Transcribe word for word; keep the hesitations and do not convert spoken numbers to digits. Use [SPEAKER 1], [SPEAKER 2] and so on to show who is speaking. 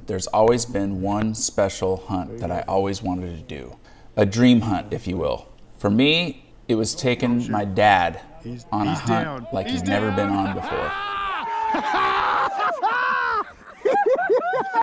[SPEAKER 1] there's always been one special hunt that I always wanted to do. A dream hunt, if you will. For me, it was taking my dad on a hunt like he's never been on before.